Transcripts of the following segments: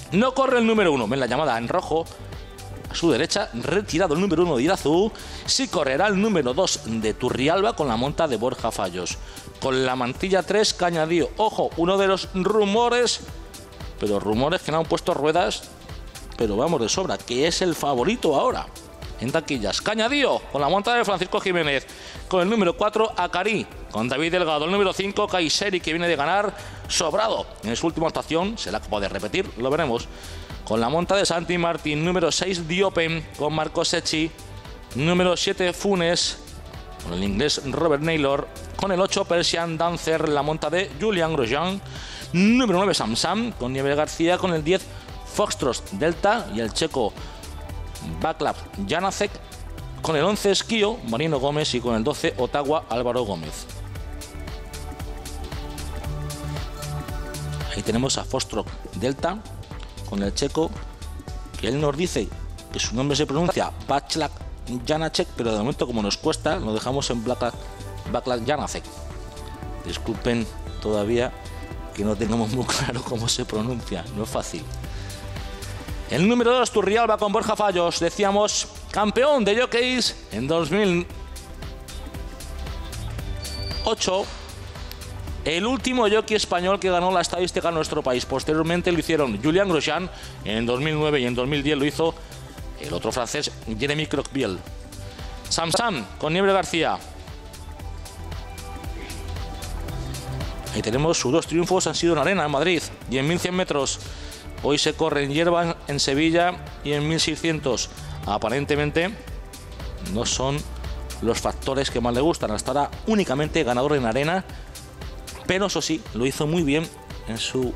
No corre el número 1, ven la llamada en rojo. A su derecha, retirado el número 1 de Irazú. Sí correrá el número 2 de Turrialba con la monta de Borja Fallos. Con la mantilla 3, Cañadío. Ojo, uno de los rumores, pero rumores que no han puesto ruedas, pero vamos de sobra, que es el favorito ahora en taquillas. Cañadío con la monta de Francisco Jiménez. Con el número 4, Acarí. Con David Delgado. El número 5, Kayseri, que viene de ganar sobrado en su última actuación. Será capaz de repetir, lo veremos. Con la monta de Santi Martín. Número 6, Diopen, con Marco Secchi. Número 7, Funes, con el inglés Robert Naylor. Con el 8, Persian Dancer, la monta de Julian Grosjean. Número 9, Samsam, con Nieves García. Con el 10, Foxtrot Delta y el checo Václav Janacek. Con el 11, Esquío, Marino Gómez. Y con el 12, Ottawa, Álvaro Gómez. Ahí tenemos a Foxtrot Delta con el checo, que él nos dice que su nombre se pronuncia Václav Janacek, pero de momento, como nos cuesta, lo dejamos en Václav Janacek. Disculpen todavía que no tengamos muy claro cómo se pronuncia, no es fácil. El número 2, Turrialba, con Borja Fallos, decíamos, campeón de jockeys en 2008. El último jockey español que ganó la estadística en nuestro país. Posteriormente lo hicieron Julian Grosjean en 2009 y en 2010 lo hizo el otro francés, Jeremy Croqueville. Samsam con Nieves García. Ahí tenemos sus 2 triunfos, han sido en arena, en Madrid, y en 1100 metros. Hoy se corre en hierba en Sevilla y en 1600. Aparentemente no son los factores que más le gustan. Hasta ahora únicamente ganador en arena, pero eso sí, lo hizo muy bien en su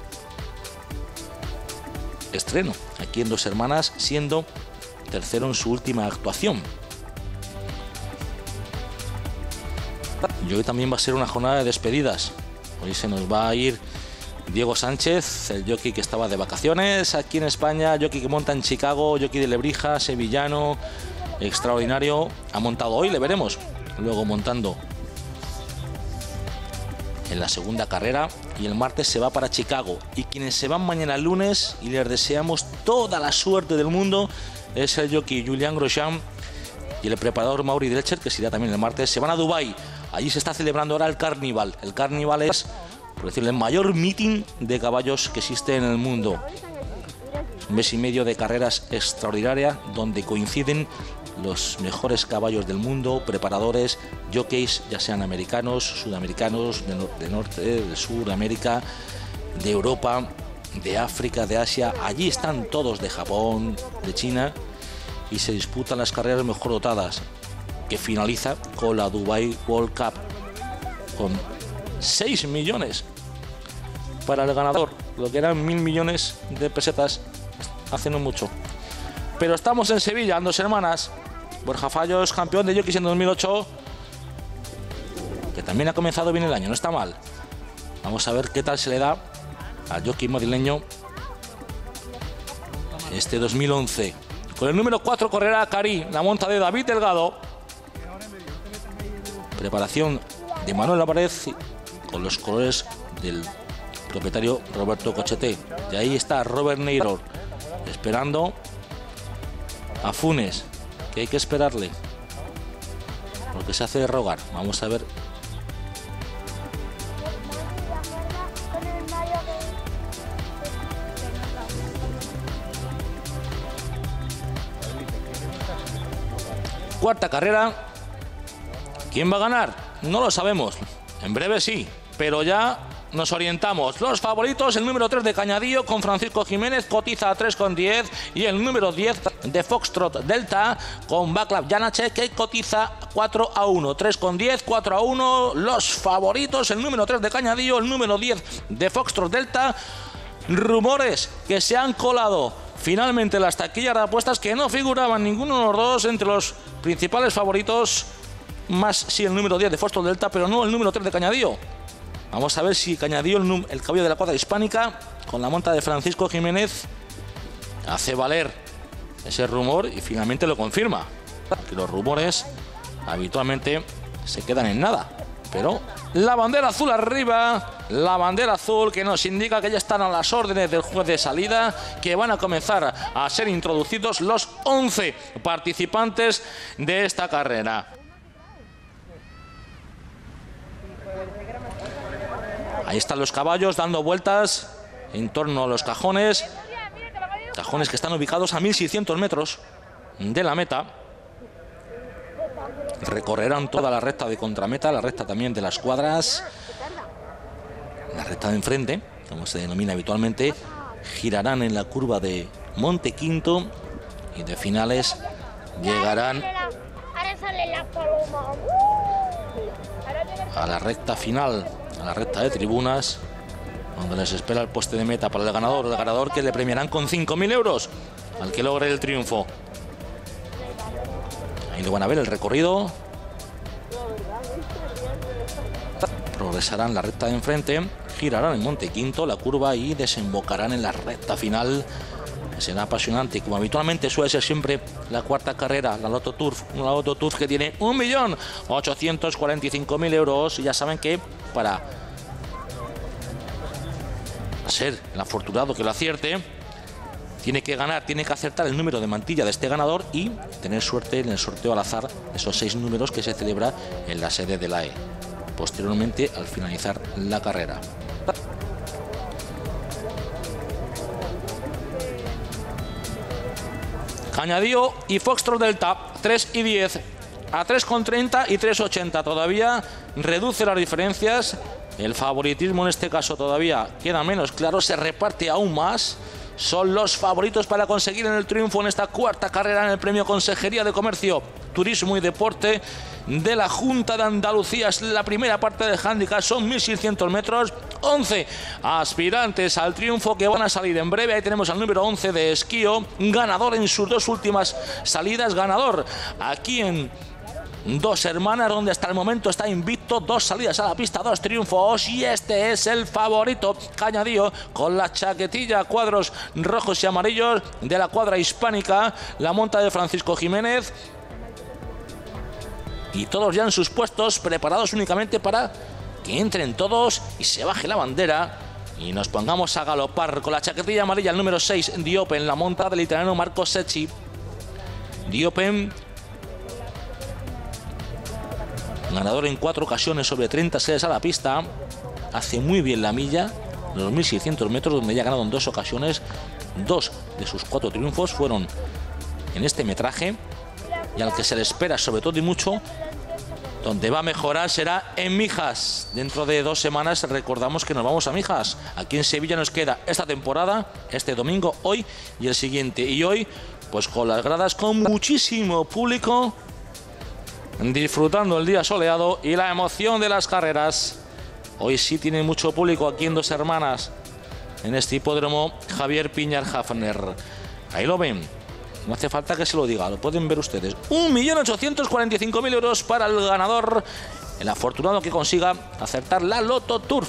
estreno aquí en Dos Hermanas, siendo tercero en su última actuación. Y hoy también va a ser una jornada de despedidas. Hoy se nos va a ir Diego Sánchez, el jockey que estaba de vacaciones aquí en España, jockey que monta en Chicago, jockey de Lebrija, sevillano, extraordinario. Ha montado hoy, le veremos luego montando en la segunda carrera, y el martes se va para Chicago. Y quienes se van mañana lunes, y les deseamos toda la suerte del mundo, es el jockey Julian Grosjean y el preparador Mauri Drecher, que se irá también el martes. Se van a Dubái. Allí se está celebrando ahora el Carnival. El Carnival es, por decirlo, el mayor meeting de caballos que existe en el mundo. Un mes y medio de carreras extraordinarias donde coinciden los mejores caballos del mundo, preparadores, jockeys, ya sean americanos, sudamericanos, de norte, de sur, de América, de Europa, de África, de Asia. Allí están todos, de Japón, de China, y se disputan las carreras mejor dotadas, que finaliza con la Dubai World Cup, con 6 millones para el ganador, lo que eran 1.000 millones de pesetas hace no mucho. Pero estamos en Sevilla, en Dos Hermanas. Borja Fallos, campeón de jockeys en 2008, que también ha comenzado bien el año, no está mal. Vamos a ver qué tal se le da al jockey madrileño este 2011. Con el número 4 correrá Acarí, la monta de David Delgado. Preparación de Manuel Álvarez con los colores del propietario Roberto Cochete. Y ahí está Robert Naylor esperando a Funes, que hay que esperarle porque se hace de rogar. Vamos a ver. Cuarta carrera. ¿Quién va a ganar? No lo sabemos. En breve sí, pero ya nos orientamos. Los favoritos, el número 3 de Cañadío con Francisco Jiménez, cotiza a 3,10, y el número 10 de Foxtrot Delta con Václav Janacek, que cotiza 4-1, 3,10, 4-1. Los favoritos, el número 3 de Cañadío, el número 10 de Foxtrot Delta. Rumores que se han colado finalmente las taquillas de apuestas, que no figuraban ninguno de los dos entre los principales favoritos, más sí el número 10 de Foxtrot Delta, pero no el número 3 de Cañadío. Vamos a ver si Cañadío, el caballo de la cuadra hispánica, con la monta de Francisco Jiménez, hace valer ese rumor y finalmente lo confirma. Que los rumores habitualmente se quedan en nada, Pero la bandera azul arriba, la bandera azul que nos indica que ya están a las órdenes del juez de salida, que van a comenzar a ser introducidos los 11 participantes de esta carrera. Ahí están los caballos dando vueltas en torno a los cajones. Cajones que están ubicados a 1600 metros de la meta. Recorrerán toda la recta de contrameta, la recta también de las cuadras. La recta de enfrente, como se denomina habitualmente. Girarán en la curva de Monte Quinto y de finales llegarán a la recta final, a la recta de tribunas, donde les espera el poste de meta para el ganador que le premiarán con 5.000 euros al que logre el triunfo. Ahí lo van a ver el recorrido. Progresarán la recta de enfrente, girarán en Monte Quinto, la curva, y desembocarán en la recta final. Será apasionante, como habitualmente suele ser siempre la cuarta carrera, la Loto Turf. Una Loto Turf que tiene 1.845.000 euros. Y ya saben que para ser el afortunado que lo acierte, tiene que ganar, tiene que acertar el número de mantilla de este ganador y tener suerte en el sorteo al azar, esos 6 números que se celebra en la sede de la AE, posteriormente al finalizar la carrera. Cañadío y Foxtrot Delta, 3 y 10, a 3,30 y 3,80. Todavía reduce las diferencias. El favoritismo en este caso todavía queda menos claro, se reparte aún más. Son los favoritos para conseguir el triunfo en esta cuarta carrera en el premio Consejería de Comercio, Turismo y Deporte de la Junta de Andalucía. Es la primera parte del handicap, son 1.600 metros, 11 aspirantes al triunfo que van a salir en breve. Ahí tenemos al número 11 de Esquío, ganador en sus 2 últimas salidas, ganador aquí en Dos Hermanas, donde hasta el momento está invicto, 2 salidas a la pista, 2 triunfos, y este es el favorito, Cañadío, con la chaquetilla a cuadros rojos y amarillos de la cuadra hispánica, la monta de Francisco Jiménez, y todos ya en sus puestos, preparados únicamente para que entren todos y se baje la bandera y nos pongamos a galopar. Con la chaquetilla amarilla el número 6, Diopen, la monta del italiano Marco Secchi. Diopen, ganador en 4 ocasiones sobre 30 salidas a la pista, hace muy bien la milla, los 1.600 metros, donde ya ha ganado en 2 ocasiones. 2 de sus 4 triunfos fueron en este metraje, y al que se le espera sobre todo y mucho, donde va a mejorar, será en Mijas. Dentro de 2 semanas recordamos que nos vamos a Mijas. Aquí en Sevilla nos queda esta temporada, este domingo, hoy y el siguiente. Y hoy, pues con las gradas, con muchísimo público, disfrutando el día soleado y la emoción de las carreras. Hoy sí tiene mucho público aquí en Dos Hermanas, en este hipódromo Javier Piñar Hafner. Ahí lo ven, no hace falta que se lo diga, lo pueden ver ustedes. 1.845.000 euros para el ganador, el afortunado que consiga acertar la Loto Turf.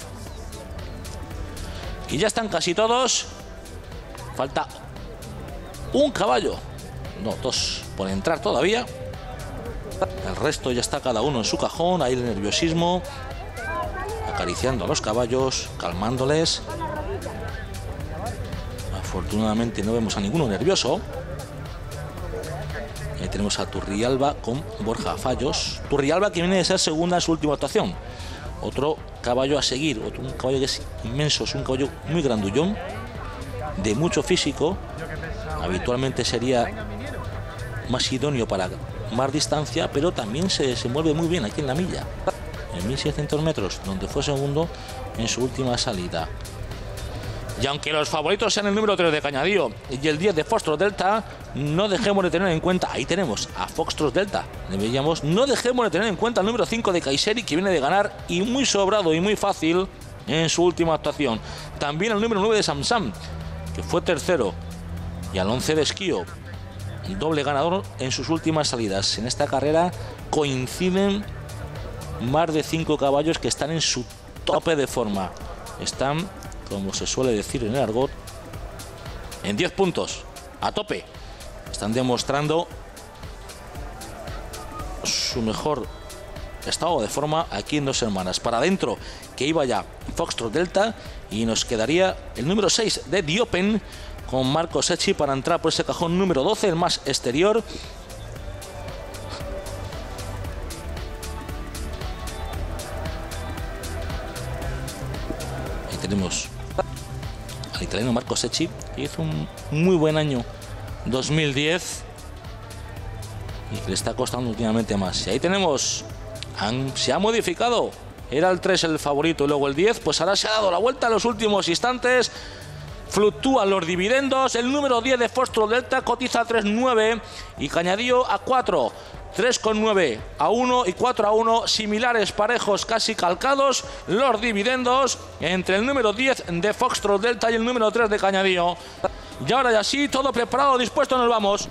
Y ya están casi todos. Falta un caballo, no, 2 por entrar todavía. El resto ya está cada uno en su cajón. Ahí el nerviosismo, acariciando a los caballos, calmándoles. Afortunadamente no vemos a ninguno nervioso. Ahí tenemos a Turrialba con Borja Fallos. Turrialba, que viene de ser segunda en su última actuación. Otro caballo a seguir, un caballo que es inmenso, es un caballo muy grandullón, de mucho físico. Habitualmente sería más idóneo para más distancia, pero también se mueve muy bien aquí en la milla, en 1.600 metros, donde fue segundo en su última salida. Y aunque los favoritos sean el número 3 de Cañadío y el 10 de Foxtrot Delta, no dejemos de tener en cuenta, ahí tenemos a Foxtrot Delta, le veíamos, no dejemos de tener en cuenta el número 5 de Kayseri, que viene de ganar y muy sobrado y muy fácil en su última actuación. También el número 9 de Samsam, que fue tercero, y al 11 de Esquío, doble ganador en sus últimas salidas. En esta carrera coinciden más de 5 caballos que están en su tope de forma. Están, como se suele decir en el argot, en 10 puntos, a tope. Están demostrando su mejor estado de forma aquí en Dos Hermanas. Para adentro, que iba ya Foxtrot Delta, y nos quedaría el número 6 de Diopen con Marco Secchi para entrar por ese cajón número 12, el más exterior. Ahí tenemos al italiano Marco Secchi, que hizo un muy buen año 2010 y que le está costando últimamente más. Y ahí tenemos, se ha modificado, era el 3 el favorito y luego el 10, pues ahora se ha dado la vuelta en los últimos instantes. Fluctúan los dividendos. El número 10 de Foxtrot Delta cotiza a 3,9 y Cañadío a 4. 3,9 a 1 y 4 a 1, similares, parejos, casi calcados los dividendos entre el número 10 de Foxtrot Delta y el número 3 de Cañadío. Y ahora ya sí, todo preparado, dispuesto, nos vamos.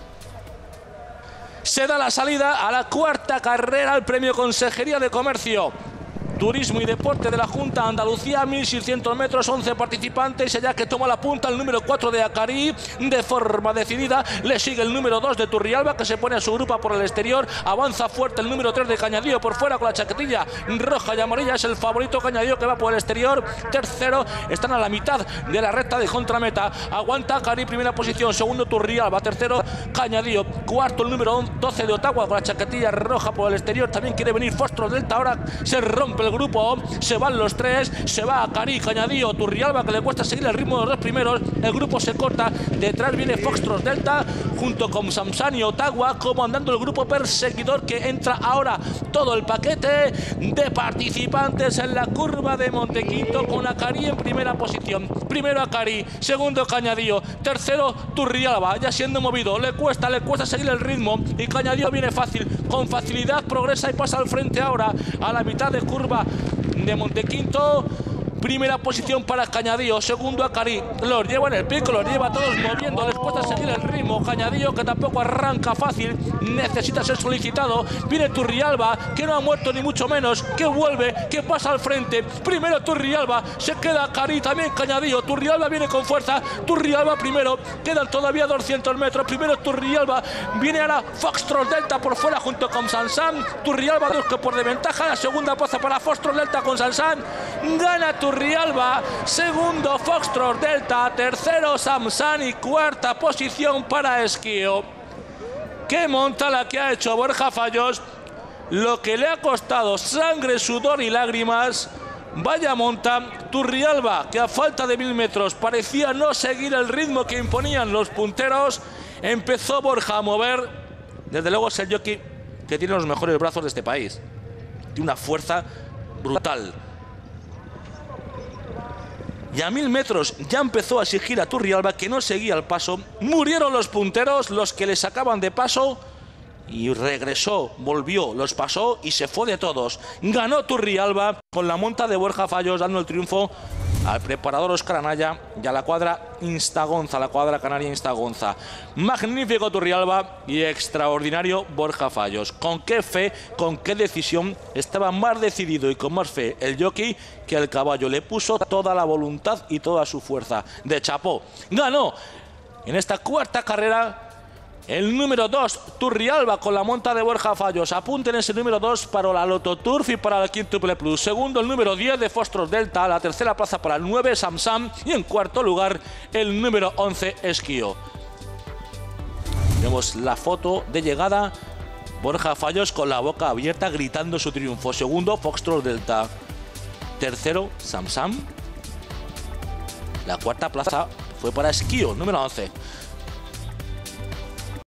Se da la salida a la cuarta carrera al premio Consejería de Comercio, Turismo y Deporte de la Junta de Andalucía, 1600 metros, 11 participantes, ya que toma la punta el número 4 de Acari de forma decidida, le sigue el número 2 de Turrialba, que se pone a su grupa por el exterior, avanza fuerte el número 3 de Cañadío por fuera con la chaquetilla roja y amarilla, es el favorito Cañadío que va por el exterior, tercero, están a la mitad de la recta de contrameta, aguanta Acari, primera posición, segundo Turrialba, tercero Cañadío, cuarto el número 12 de Ottawa con la chaquetilla roja por el exterior, también quiere venir Foxtrot Delta, ahora se rompe el grupo, se van los tres, se va Acari, Cañadío, Turrialba, que le cuesta seguir el ritmo de los dos primeros, el grupo se corta, detrás viene Foxtrot Delta junto con Samsan y Ottawa comandando el grupo perseguidor, que entra ahora todo el paquete de participantes en la curva de Montequinto con Acari en primera posición, primero Acari, segundo Cañadío, tercero Turrialba, ya siendo movido, le cuesta seguir el ritmo y Cañadío viene fácil, con facilidad progresa y pasa al frente ahora a la mitad de curva de Montequinto. Primera posición para Cañadío, segundo Acari, los lleva en el pico, los lleva todos moviendo, les cuesta seguir el ritmo. Cañadío, que tampoco arranca fácil, necesita ser solicitado. Viene Turrialba, que no ha muerto ni mucho menos, que vuelve, que pasa al frente. Primero Turrialba, se queda Acari, también Cañadío. Turrialba viene con fuerza, Turrialba primero, quedan todavía 200 metros. Primero Turrialba, viene ahora Foxtrot Delta por fuera junto con Samsan. Turrialba 2 que por desventaja, la segunda plaza para Foxtrot Delta con Samsan. Gana Turrialba, segundo Foxtrot Delta, tercero Samsan y cuarta posición para Esquío. Qué monta la que ha hecho Borja Fallos, lo que le ha costado sangre, sudor y lágrimas. Vaya monta. Turrialba, que a falta de 1000 metros parecía no seguir el ritmo que imponían los punteros, empezó Borja a mover. Desde luego es el jockey que tiene los mejores brazos de este país, tiene una fuerza brutal. Y a 1000 metros ya empezó a exigir a Turrialba, que no seguía el paso. Murieron los punteros, los que le sacaban de paso, y regresó, volvió, los pasó y se fue de todos. Ganó Turrialba con la monta de Borja Fallos, dando el triunfo al preparador Óscar Anaya y a la cuadra Instagonza, la cuadra canaria Instagonza. Magnífico Turrialba y extraordinario Borja Fallos. Con qué fe, con qué decisión, estaba más decidido y con más fe el jockey que el caballo. Le puso toda la voluntad y toda su fuerza. De chapó. Ganó en esta cuarta carrera el número 2, Turrialba, con la monta de Borja Fallos. Apunten ese número 2 para la Loto Turf y para el Quíntuple Plus. Segundo, el número 10 de Foxtrot Delta. La tercera plaza para el 9, Samsan. Y en cuarto lugar, el número 11, Esquío. Vemos la foto de llegada. Borja Fallos con la boca abierta gritando su triunfo. Segundo, Foxtrot Delta. Tercero, Samsan. La cuarta plaza fue para Esquío, número 11.